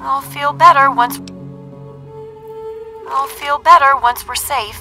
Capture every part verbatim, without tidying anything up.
I'll feel better once... I'll feel better once we're safe.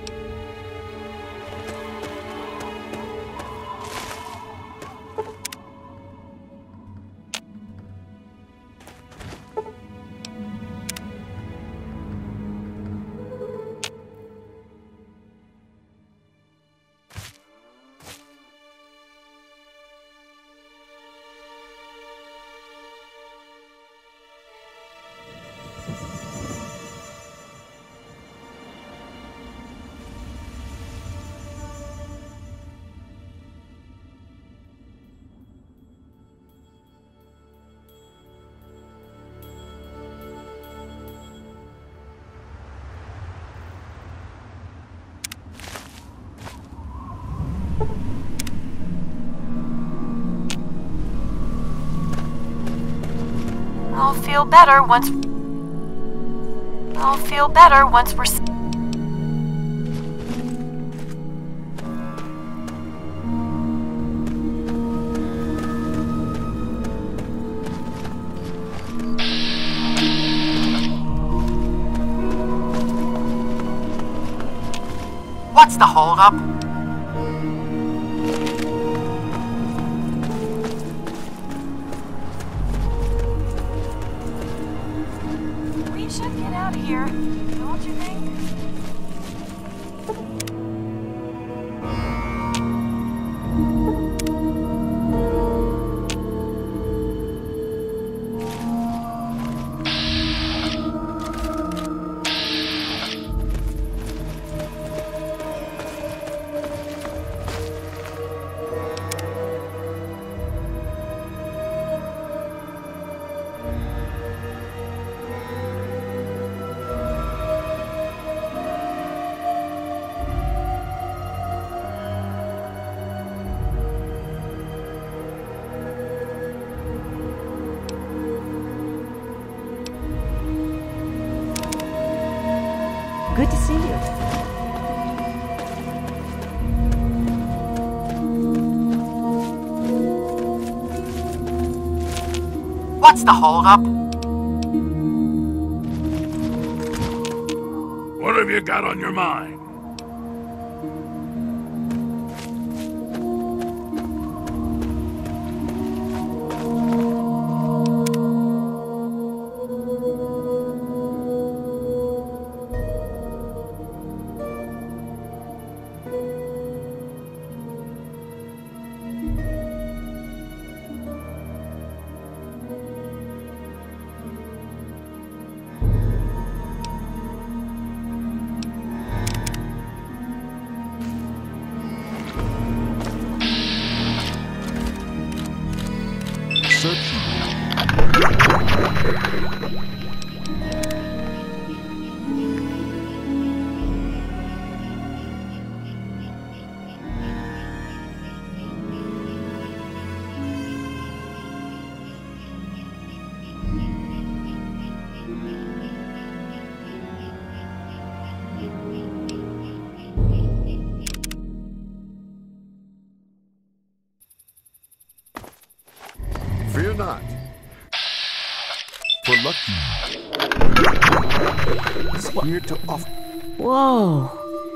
I'll feel better once... I'll feel better once we're... What's the holdup? We should get out of here, don't you think? Good to see you. What's the holdup? What have you got on your mind? Fear not. For lucky. Is here to offer. Whoa.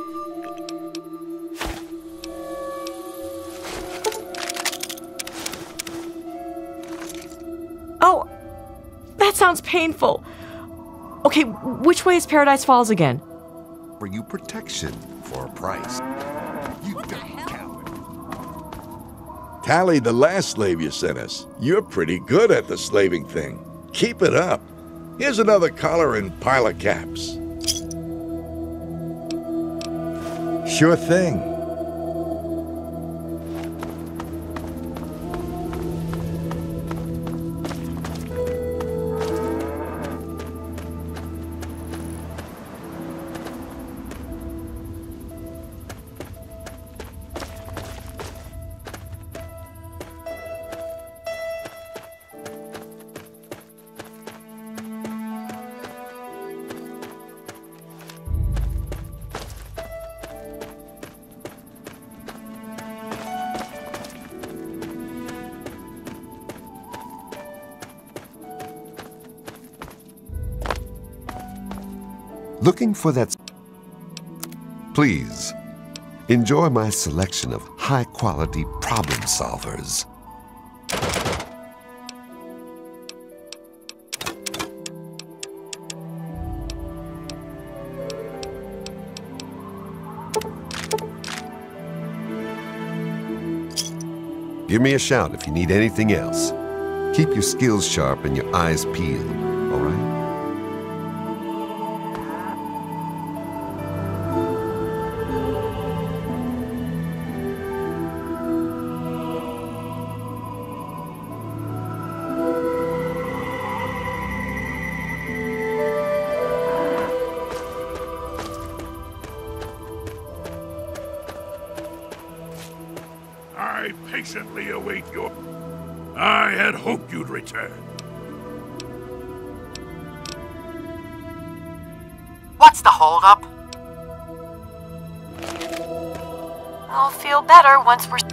Oh, that sounds painful. Okay, which way is Paradise Falls again? For you protection for a price. You dumb coward. Tally, the last slave you sent us. You're pretty good at the slaving thing. Keep it up. Here's another collar and pile of caps. Sure thing. Looking for that... Please, enjoy my selection of high-quality problem solvers. Give me a shout if you need anything else. Keep your skills sharp and your eyes peeled, all right? I patiently await your... I had hoped you'd return. What's the holdup? I'll feel better once we're...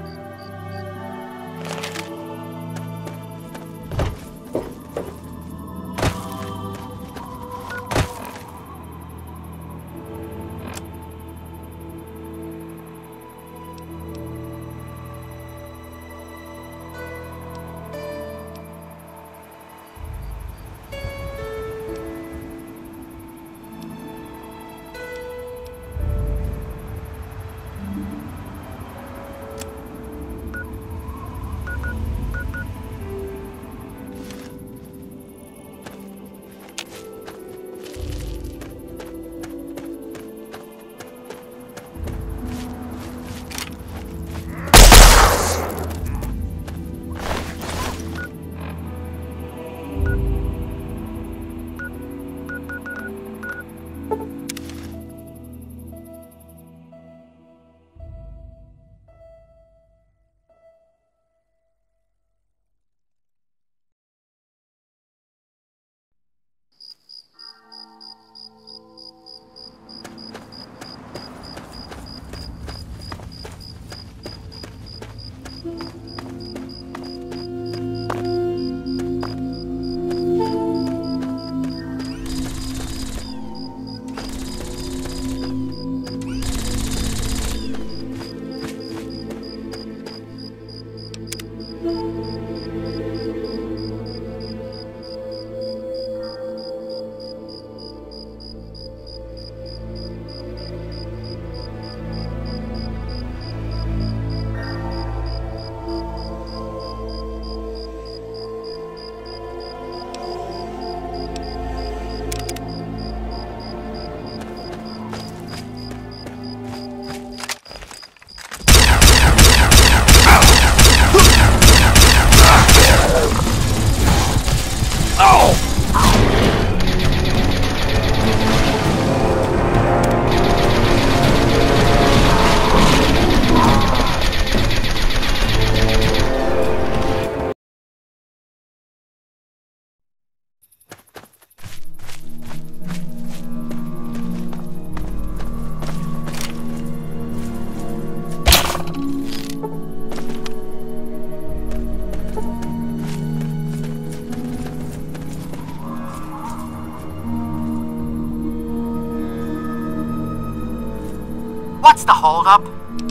What's the holdup?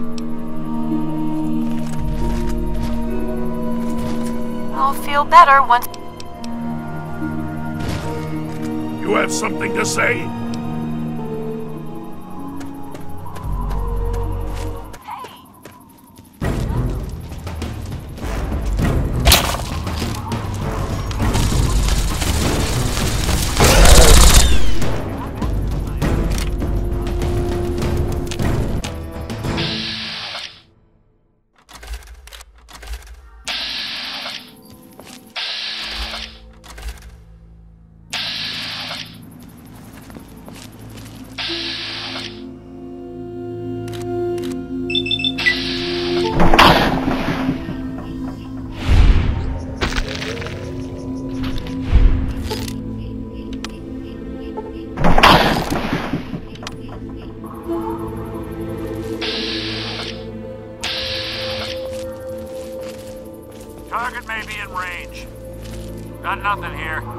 I'll feel better once... You have something to say? Target may be in range. Got nothing here.